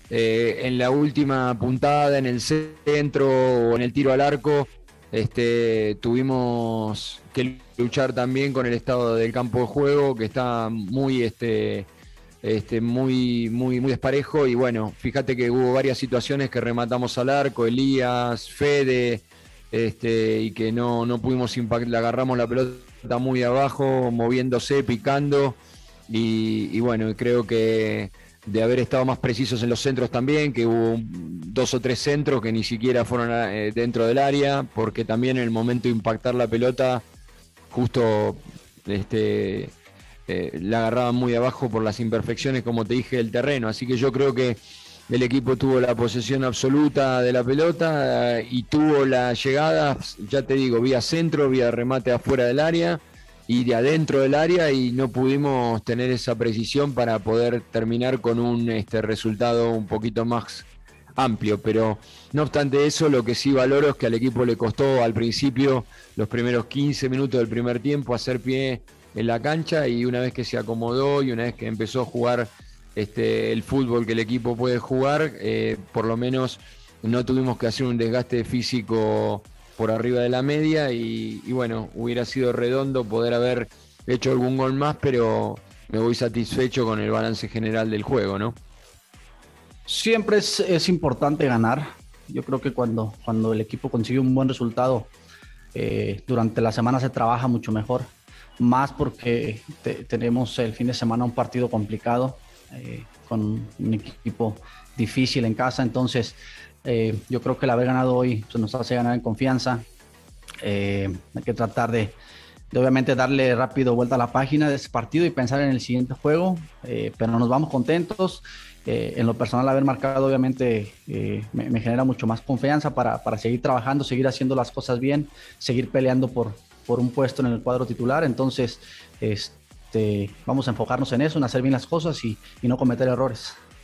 en la última puntada, en el centro o en el tiro al arco, tuvimos que luchar también con el estado del campo de juego, que está muy, muy desparejo. Y bueno, fíjate que hubo varias situaciones que rematamos al arco, Elías, Fede, y que no pudimos impactar, le agarramos la pelota muy abajo, moviéndose, picando. Y bueno, creo que de haber estado más precisos en los centros también, que hubo dos o tres centros que ni siquiera fueron dentro del área, porque también en el momento de impactar la pelota, justo la agarraban muy abajo por las imperfecciones, como te dije, del terreno. Así que yo creo que el equipo tuvo la posesión absoluta de la pelota y tuvo las llegadas, ya te digo, vía centro, vía remate afuera del área y de adentro del área, y no pudimos tener esa precisión para poder terminar con un resultado un poquito más amplio. Pero no obstante eso, lo que sí valoro es que al equipo le costó al principio, los primeros 15 minutos del primer tiempo, hacer pie en la cancha, y una vez que se acomodó y una vez que empezó a jugar el fútbol que el equipo puede jugar, por lo menos no tuvimos que hacer un desgaste físico por arriba de la media. Y bueno, hubiera sido redondo poder haber hecho algún gol más, pero me voy satisfecho con el balance general del juego, ¿no? Siempre es importante ganar. Yo creo que cuando el equipo consigue un buen resultado, durante la semana se trabaja mucho mejor, más porque tenemos el fin de semana un partido complicado, con un equipo difícil en casa. Entonces yo creo que el haber ganado hoy pues, nos hace ganar en confianza. Hay que tratar de obviamente darle rápido vuelta a la página de ese partido y pensar en el siguiente juego, pero nos vamos contentos. En lo personal, haber marcado obviamente me genera mucho más confianza para seguir trabajando, seguir haciendo las cosas bien, seguir peleando por un puesto en el cuadro titular. Entonces vamos a enfocarnos en eso, en hacer bien las cosas y no cometer errores.